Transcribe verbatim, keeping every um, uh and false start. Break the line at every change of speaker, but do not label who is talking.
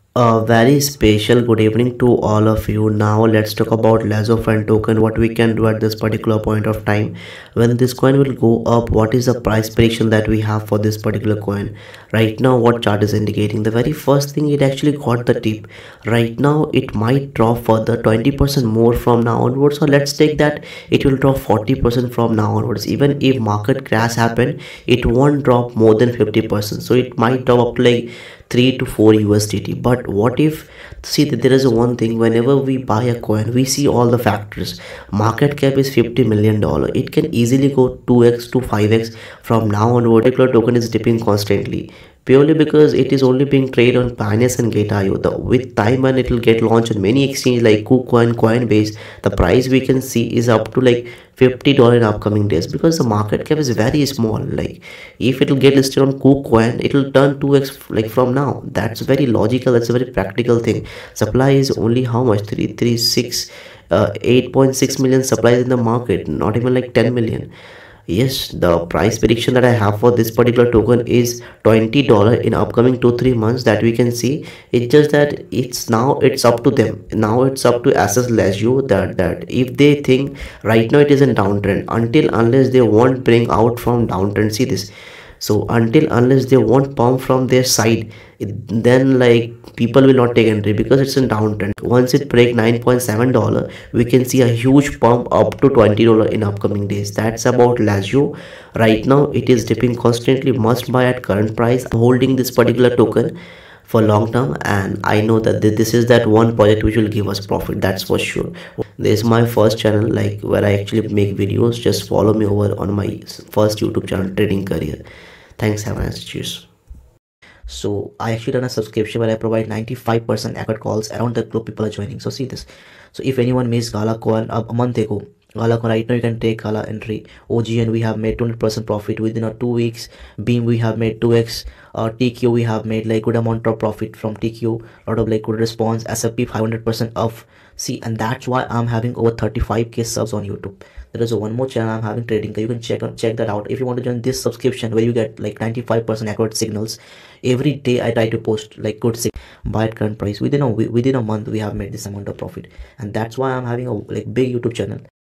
A very special good evening to all of you. Now let's talk about Lazo Friend token. What we can do at this particular point of time when this coin will go up. What is the price prediction that we have for this particular coin? Right now, what chart is indicating? The very first thing, it actually got the tip. Right now, it might drop further twenty percent more from now onwards. So let's take that it will drop forty percent from now onwards. Even if market crash happen, it won't drop more than fifty percent. So it might drop up to like three to four U S D T. But what if, see that there is one thing, whenever we buy a coin we see all the factors. Market cap is fifty million dollar, it can easily go two x to five x from now onward. Particular token is dipping constantly purely because it is only being traded on Binance and Gate dot I O. The, with time when it will get launched on many exchanges like KuCoin, Coinbase, the price we can see is up to like fifty dollars in upcoming days because the market cap is very small. Like if it will get listed on KuCoin, it will turn two x like from now. That's very logical, that's a very practical thing. Supply is only how much? three three six uh, eight point six million supplies in the market, not even like ten million. Yes, the price prediction that I have for this particular token is twenty dollars in upcoming two three months that we can see. It's just that it's now it's up to them. Now it's up to Access Lazio that that if they think right now it is in downtrend, until unless they won't bring out from downtrend. See this. So until unless they won't pump from their side, it, then like people will not take entry because it's in downtrend. Once it break nine point seven dollar, we can see a huge pump up to twenty dollar in upcoming days. That's about Lazio. Right now it is dipping constantly, must buy at current price. I'm holding this particular token for long term, and I know that this is that one project which will give us profit, that's for sure. This is my first channel like where I actually make videos. Just follow me over on my first YouTube channel, Trading Career. Thanks, have a nice, cheers. So I actually done a subscription where I provide ninety-five percent accurate calls around the globe. People are joining. So see this. So if anyone missed Gala coin a month ago, Gala coin right now you can take Gala entry. O G N we have made twenty percent profit within a two weeks. Beam we have made two x. Uh, T Q we have made like good amount of profit from T Q. Lot of like good response. S F P five hundred percent off. See, and that's why I'm having over thirty-five K subs on YouTube. There is a one more channel I'm having, Trading. You can check check that out if you want to join this subscription where you get like ninety-five percent accurate signals. Every day I try to post like good signals. Buy at current price. Within a within a month we have made this amount of profit, and that's why I'm having a like big YouTube channel.